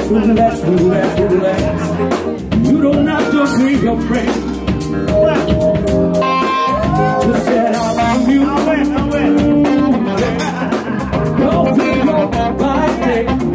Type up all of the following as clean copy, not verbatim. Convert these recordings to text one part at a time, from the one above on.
relax, relax, relax. You don't have to bring your friends. Just set out on you. Go feel your body.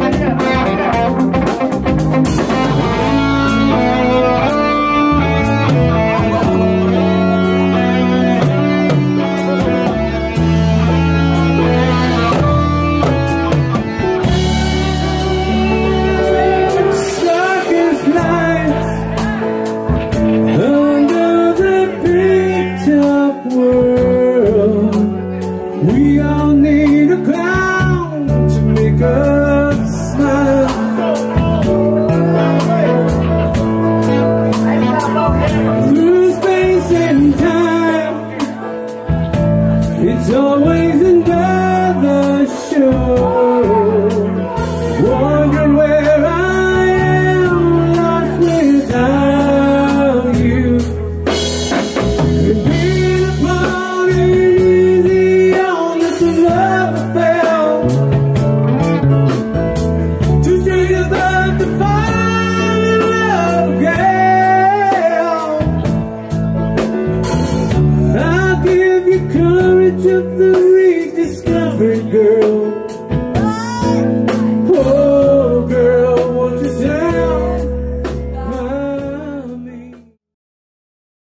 We all need a clown to make us smile. Through space and time, it's always another show. Wonder where I am, lost without you. Courage of the rediscovered girl.